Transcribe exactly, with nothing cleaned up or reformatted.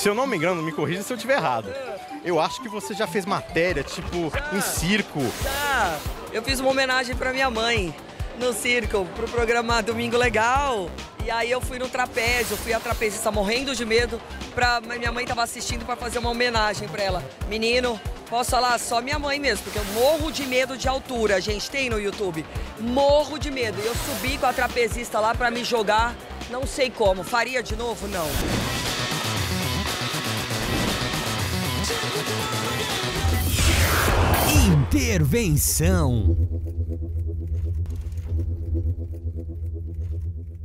se eu não me engano, me corrija se eu estiver errado. Eu acho que você já fez matéria, tipo, em circo. Já, eu fiz uma homenagem pra minha mãe no circo, pro programa Domingo Legal. E aí eu fui no trapézio, fui a trapezista morrendo de medo. Pra, minha mãe tava assistindo pra fazer uma homenagem pra ela. Menino, posso falar, só minha mãe mesmo, porque eu morro de medo de altura, gente, tem no YouTube. Morro de medo. E eu subi com a trapezista lá pra me jogar, não sei como. Faria de novo? Não. Intervenção.